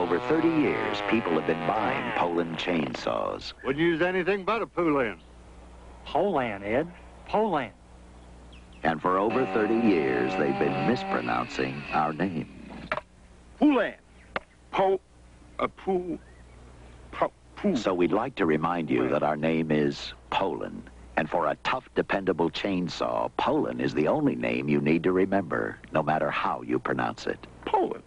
over 30 years, people have been buying Poulan chainsaws. Wouldn't use anything but a Poulan. Poulan, Ed. Poulan. And for over 30 years, they've been mispronouncing our name. Poulan. Poo. So we'd like to remind you that our name is Poulan. And for a tough, dependable chainsaw, Poulan is the only name you need to remember, no matter how you pronounce it. Poulan.